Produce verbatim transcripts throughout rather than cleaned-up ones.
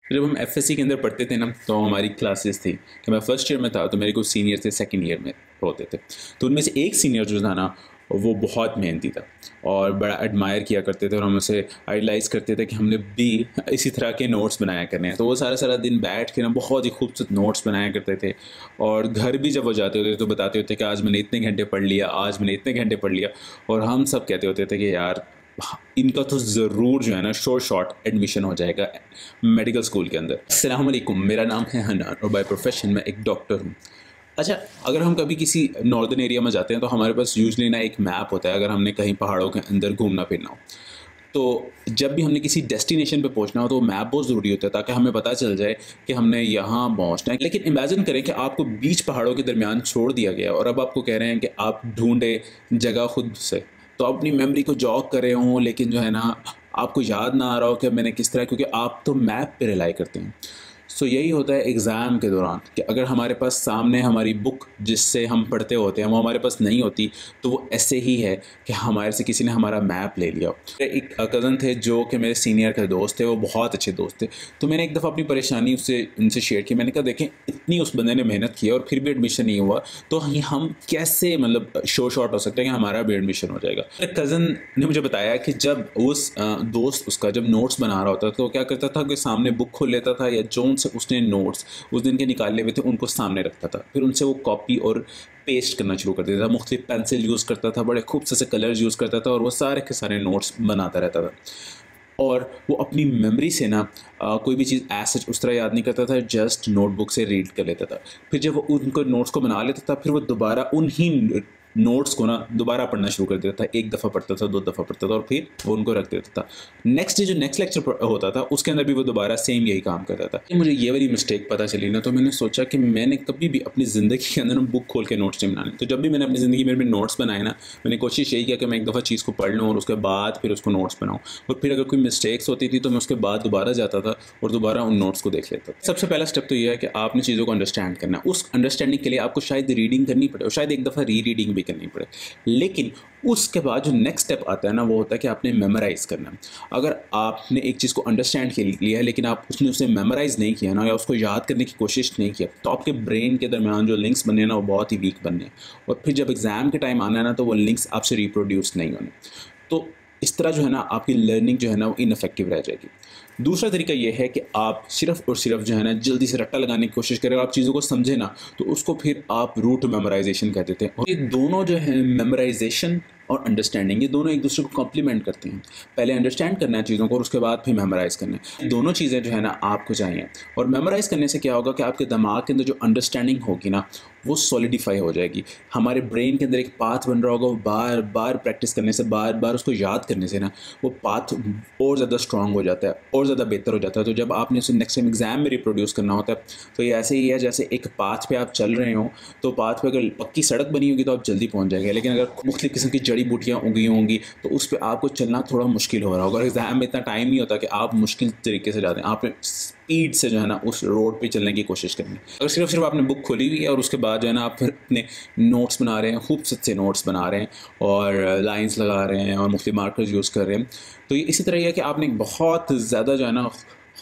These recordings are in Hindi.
जब हम एफएससी के अंदर पढ़ते थे ना, तो हमारी क्लासेस थी कि मैं फर्स्ट ईयर में था तो मेरे कुछ सीनियर थे सेकंड ईयर में होते थे। तो उनमें से एक सीनियर जो था ना, वो बहुत मेहनती था और बड़ा एडमायर किया करते थे और हम उसे आइडलाइज़ करते थे कि हमने भी इसी तरह के नोट्स बनाया करने हैं। तो वो सारा सारा दिन बैठ के ना बहुत ही खूबसूरत नोट्स बनाया करते थे और घर भी जब वो जाते होते तो बताते होते कि आज मैंने इतने घंटे पढ़ लिया, आज मैंने इतने घंटे पढ़ लिया। और हम सब कहते होते थे कि यार इनका तो ज़रूर जो है ना शॉर्ट शॉर्ट एडमिशन हो जाएगा मेडिकल स्कूल के अंदर। अस्सलाम वालेकुम, मेरा नाम है हनान और बाय प्रोफेशन मैं एक डॉक्टर हूँ। अच्छा, अगर हम कभी किसी नॉर्दर्न एरिया में जाते हैं तो हमारे पास यूजुअली ना एक मैप होता है अगर हमने कहीं पहाड़ों के अंदर घूमना फिरना हो। तो जब भी हमने किसी डेस्टिनेशन पे पहुंचना हो तो मैप बहुत ज़रूरी होता है ताकि हमें पता चल जाए कि हमने यहाँ पहुंचना है। लेकिन इमेजिन करें कि आपको बीच पहाड़ों के दरमियान छोड़ दिया गया और अब आपको कह रहे हैं कि आप ढूंढे जगह खुद से। तो अपनी मेमोरी को जॉग कर रहे हों लेकिन जो है ना आपको याद ना आ रहा हो कि मैंने किस तरह, क्योंकि आप तो मैप पे रिलाई करते हैं। सो यही होता है एग्ज़ाम के दौरान कि अगर हमारे पास सामने हमारी बुक जिससे हम पढ़ते होते हैं वो हमारे पास नहीं होती, तो वो ऐसे ही है कि हमारे से किसी ने हमारा मैप ले लिया। एक कज़न थे जो कि मेरे सीनियर के दोस्त थे, वो बहुत अच्छे दोस्त थे। तो मैंने एक दफ़ा अपनी परेशानी उससे उनसे शेयर की। मैंने कहा देखें, इतनी उस बंदे ने मेहनत की और फिर भी एडमिशन नहीं हुआ, तो हम कैसे मतलब शो शॉर्ट हो सकते हैं कि हमारा भी एडमिशन हो जाएगा। मेरे कज़न ने मुझे बताया कि जब उस दोस्त उसका जब नोट्स बना रहा होता तो क्या करता था कि सामने बुक खोल लेता था या जो से उसने नोट्स उस दिन के निकाले हुए थे उनको सामने रखता था, फिर उनसे वो कॉपी और पेस्ट करना शुरू कर देता था। मुख्तलिफ पेंसिल यूज़ करता था, बड़े खूब से कलर्स यूज़ करता था और वो सारे के सारे नोट्स बनाता रहता था। और वो अपनी मेमोरी से ना आ, कोई भी चीज़ ऐसे उस तरह याद नहीं करता था, जस्ट नोटबुक से रीड कर लेता था। फिर जब वो उनको नोट्स को बना लेता था फिर वो दोबारा उन्हीं नोट्स को ना दोबारा पढ़ना शुरू कर देता था। एक दफ़ा पढ़ता था, दो दफ़ा पढ़ता था और फिर वो उनको रख देता था। नेक्स्ट डे जो नेक्स्ट लेक्चर होता था उसके अंदर भी वो दोबारा सेम यही काम करता था। मुझे ये वाली मिस्टेक पता चली ना, तो मैंने सोचा कि मैंने कभी भी अपनी ज़िंदगी के अंदर बुक खोल के नोट्स नहीं बनाने। तो जब भी मैंने अपनी ज़िंदगी में नोट्स बनाए ना, मैंने कोशिश यही किया कि मैं एक दफ़ा चीज़ को पढ़ लूँ और उसके बाद फिर उसको नोट्स बनाऊँ। और फिर अगर कोई मिस्टेक्स होती थी तो मैं उसके बाद दोबारा जाता था और दोबारा उन नोट्स को देख लेता था। सबसे पहला स्टेप तो ये है कि आपने चीज़ों को अंडरस्टैंड करना है। उस अंडरस्टैंडिंग के लिए आपको शायद रीडिंग करनी पड़े और शायद एक दफ़ा री रीडिंग भी करनी पड़े। लेकिन उसके बाद जो नेक्स्ट स्टेप आता है ना, वो होता है कि आपने मेमोराइज़ करना है। अगर आपने एक चीज़ को अंडरस्टैंड कर लिया है लेकिन आप उसने उसे मेमोराइज़ नहीं किया ना, या उसको याद करने की कोशिश नहीं किया, तो आपके ब्रेन के दरमियान जो लिंक्स बने ना वो बहुत ही वीक बने हैं और फिर जब एग्ज़ाम के टाइम आना है ना तो वो लिंक्स आपसे रिप्रोड्यूस नहीं होने। तो इस तरह जो है ना आपकी लर्निंग जो है ना वो इनफेक्टिव रह जाएगी। दूसरा तरीका ये है कि आप सिर्फ और सिर्फ जो है ना जल्दी से रट्टा लगाने की कोशिश करें। आप चीज़ों को समझे ना तो उसको फिर आप रूट मेमोराइजेशन कहते थे। और ये दोनों जो है मेमोराइजेशन और अंडरस्टैंडिंग, ये दोनों एक दूसरे को कॉम्प्लीमेंट करते हैं। पहले अंडरस्टैंड करना है चीज़ों को और उसके बाद फिर मेमोराइज़ करना है। दोनों चीज़ें जो है ना आपको चाहिए। और मेमोराइज़ करने से क्या होगा कि आपके दिमाग के अंदर जो अंडरस्टैंडिंग होगी ना वो सॉलिडिफाई हो जाएगी। हमारे ब्रेन के अंदर एक पाथ बन रहा होगा, वो बार बार प्रैक्टिस करने से, बार बार उसको याद करने से ना वो पाथ और ज़्यादा स्ट्रॉन्ग हो जाता है और ज़्यादा बेहतर हो जाता है। तो जब आपने उसे नेक्स्ट टाइम एग्जाम में रिप्रोड्यूस करना होता है तो ये ऐसे ही है जैसे एक पाथ पे आप चल रहे हो, तो पाथ पे अगर पक्की सड़क बनी होगी तो आप जल्दी पहुंच जाएंगे। लेकिन अगर मुख्तलिफ किस्म की जड़ी बूटियाँ उगी होंगी तो उस पर आपको चलना थोड़ा मुश्किल हो रहा होगा। और एग्जाम में इतना टाइम नहीं होता कि आप मुश्किल तरीके से जाते हैं, आपने स्पीड से जो है ना उस रोड पे चलने की कोशिश करनी है। अगर सिर्फ सिर्फ आपने बुक खोली हुई है और उसके बाद जो है ना आप फिर अपने नोट्स बना रहे हैं, खूबसूरत से नोट्स बना रहे हैं और लाइंस लगा रहे हैं और मुख्तलिफ मार्कर्स यूज़ कर रहे हैं, तो ये इसी तरह यह है कि आपने बहुत ज़्यादा जो है ना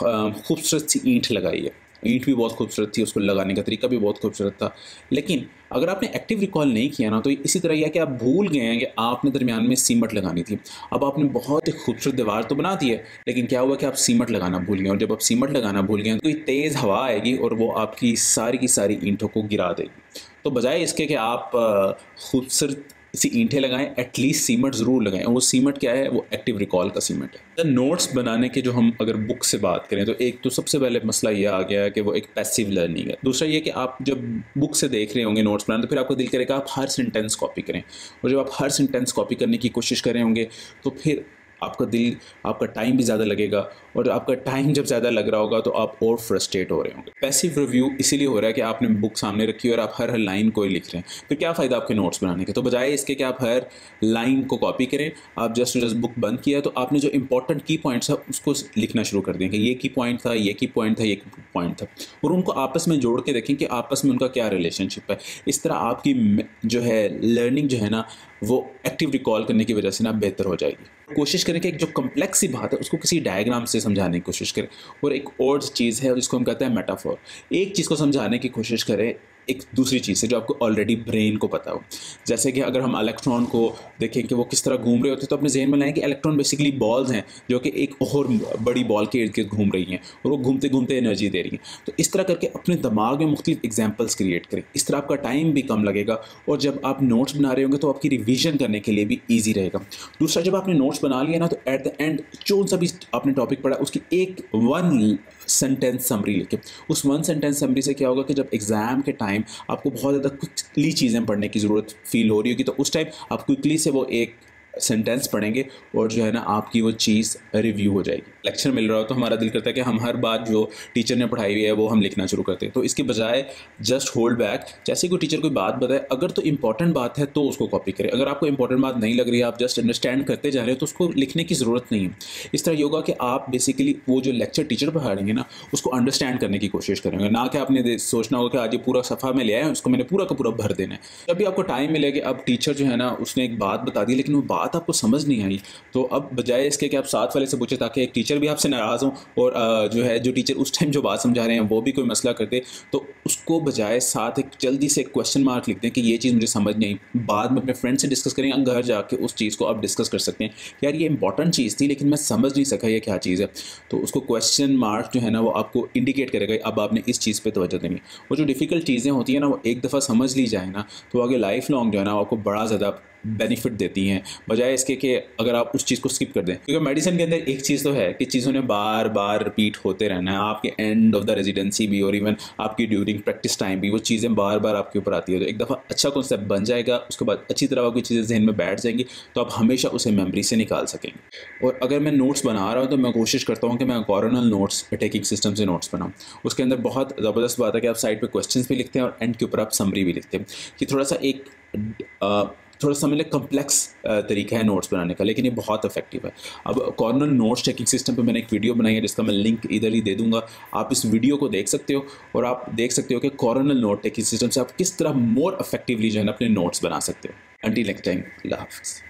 खूबसूरत सी ईंट लगाई है। ईंट भी बहुत खूबसूरत थी, उसको लगाने का तरीका भी बहुत खूबसूरत था। लेकिन अगर आपने एक्टिव रिकॉल नहीं किया ना तो इसी तरह यह कि आप भूल गए हैं कि आपने दरमियान में सीमट लगानी थी। अब आपने बहुत ही खूबसूरत दीवार तो बना दी है लेकिन क्या हुआ कि आप सीमट लगाना भूल गए, और जब आप सीमट लगाना भूल गए तो तेज़ हवा आएगी और वो आपकी सारी की सारी ईंटों को गिरा देगी। तो बजाय इसके कि आप खूबसूरत इसी ईंटें लगाएं, एटलीस्ट सीमेंट ज़रूर लगाएं। और वो सीमेंट क्या है? वो एक्टिव रिकॉल का सीमेंट है। नोट्स बनाने के जो हम अगर बुक से बात करें तो एक तो सबसे पहले मसला ये आ गया है कि वो एक पैसिव लर्निंग है। दूसरा ये कि आप जब बुक से देख रहे होंगे नोट्स बनाने तो फिर आपको दिल करेगा आप हर सेंटेंस कॉपी करें, और जब आप हर सेंटेंस कॉपी करने की कोशिश कर रहे होंगे तो फिर आपका दिल आपका टाइम भी ज़्यादा लगेगा, और आपका टाइम जब ज़्यादा लग रहा होगा तो आप और फ्रस्ट्रेट हो रहे होंगे। पैसिव रिव्यू इसीलिए हो रहा है कि आपने बुक सामने रखी और आप हर हर लाइन को ही लिख रहे हैं, फिर क्या फ़ायदा आपके नोट्स बनाने के। तो बजाय इसके कि आप हर लाइन को कॉपी करें, आप जस्ट जस्ट बुक बंद किया तो आपने जो इंपॉर्टेंट की पॉइंट्स है उसको लिखना शुरू कर दें कि ये की पॉइंट था, ये की पॉइंट था, ये की पॉइंट था, और उनको आपस में जोड़ के देखें कि आपस में उनका क्या रिलेशनशिप है। इस तरह आपकी जो है लर्निंग जो है ना वो एक्टिव रिकॉल करने की वजह से ना बेहतर हो जाएगी। कोशिश करें कि एक जो कम्प्लेक्स सी बात है उसको किसी डायग्राम से समझाने की कोशिश करें। और एक और चीज़ है जिसको हम कहते हैं मेटाफोर। एक चीज़ को समझाने की कोशिश करें एक दूसरी चीज़ से जो आपको ऑलरेडी ब्रेन को पता हो। जैसे कि अगर हम इलेक्ट्रॉन को देखें कि वो किस तरह घूम रहे होते हैं, तो अपने जहन में लाएं कि इलेक्ट्रॉन बेसिकली बॉल्स हैं जो कि एक और बड़ी बॉल के इर्द गिर्द घूम रही हैं और वो घूमते घूमते एनर्जी दे रही हैं। तो इस तरह करके अपने दिमाग में मुख्तलिफ एग्जाम्पल्स क्रिएट करें। इस तरह आपका टाइम भी कम लगेगा और जब आप नोट्स बना रहे होंगे तो आपकी रिविजन करने के लिए भी ईजी रहेगा। दूसरा, जब आपने नोट्स बना लिया ना, तो एट द एंड जो सा भी आपने टॉपिक पढ़ा उसकी एक वन सेंटेंस समरी लिखे। उस वन सेंटेंस समरी से क्या होगा कि जब एग्ज़ाम के टाइम आपको बहुत ज़्यादा क्विकली चीज़ें पढ़ने की ज़रूरत फील हो रही होगी, तो उस टाइम आप क्विकली से वो एक सेंटेंस पढ़ेंगे और जो है ना आपकी वो चीज़ रिव्यू हो जाएगी। लेक्चर मिल रहा हो तो हमारा दिल करता है कि हम हर बात जो टीचर ने पढ़ाई हुई है वो हम लिखना शुरू करते हैं। तो इसके बजाय जस्ट होल्ड बैक। जैसे कोई टीचर कोई बात बताए, अगर तो इंपॉर्टेंट बात है तो उसको कॉपी करें। अगर आपको इंपॉर्टेंट बात नहीं लग रही है, आप जस्ट अंडरस्टैंड करते जा रहे हो, तो उसको लिखने की ज़रूरत नहीं है। इस तरह योगा कि आप बेसिकली वो जो लेक्चर टीचर पढ़ाएंगे ना उसको अंडरस्टैंड करने की कोशिश करेंगे, ना कि आपने सोचना होगा कि आज ये पूरा सफ़ा में ले आया है, उसको मैंने पूरा का पूरा भर देना है। जब भी आपको टाइम मिलेगा, अब टीचर जो है ना उसने एक बात बता दी लेकिन वो बात आपको समझ नहीं आई, तो अब बजाय इसके कि आप साथ वाले से पूछे ताकि एक टीचर भी आपसे नाराज़ हो और जो है जो टीचर उस टाइम जो बात समझा रहे हैं वो भी कोई मसला करते, तो उसको बजाय साथ एक जल्दी से एक क्वेश्चन मार्क लिखते हैं कि ये चीज़ मुझे समझ नहीं आई। बाद में अपने फ्रेंड से डिस्कस करें, घर जाके उस चीज़ को आप डिस्कस कर सकते हैं, यार ये इंपॉर्टेंट चीज़ थी लेकिन मैं समझ नहीं सका ये क्या चीज़ है। तो उसको क्वेश्चन मार्क जो है ना वो आपको इंडिकेट करेगा अब आपने इस चीज़ पर तवज्जो देनी। वो जो डिफ़िकल्ट चीज़ें होती हैं ना वो एक दफ़ा समझ ली जाए ना तो आगे लाइफ लॉन्ग जो है ना आपको बड़ा ज़्यादा बेनिफिट देती हैं, बजाय इसके कि अगर आप उस चीज़ को स्किप कर दें। क्योंकि मेडिसिन के अंदर एक चीज़ तो है कि चीज़ों ने बार बार रिपीट होते रहना है। आपके एंड ऑफ द रेजिडेंसी भी और इवन आपकी ड्यूरिंग प्रैक्टिस टाइम भी वो चीज़ें बार बार आपके ऊपर आती है। तो एक दफ़ा अच्छा कॉन्सेप्ट बन जाएगा, उसके बाद अच्छी तरह आपकी चीज़ें जहन में बैठ जाएंगी, तो आप हमेशा उसे मेमोरी से निकाल सकेंगे। और अगर मैं नोट्स बना रहा हूँ तो मैं कोशिश करता हूँ कि मैं कॉर्नल नोट्स टेकिंग सिस्टम से नोट्स बनाऊँ। उसके अंदर बहुत ज़बरदस्त बात है कि आप साइड पर क्वेश्चन भी लिखते हैं और एंड के ऊपर आप समरी भी लिखते हैं, कि थोड़ा सा एक आ, थोड़ा सा मतलब कम्प्लेक्स तरीका है नोट्स बनाने का, लेकिन ये बहुत इफेक्टिव है। अब कॉर्नर नोट्स टेकिंग सिस्टम पे मैंने एक वीडियो बनाई है जिसका मैं लिंक इधर ही दे दूंगा, आप इस वीडियो को देख सकते हो और आप देख सकते हो कि कॉर्नर नोट टेकिंग सिस्टम से आप किस तरह मोर इफेक्टिवली जो है ना अपने नोट्स बना सकते हो। अंटिल नेक्स्ट टाइम, अल्लाह हाफ़िज़।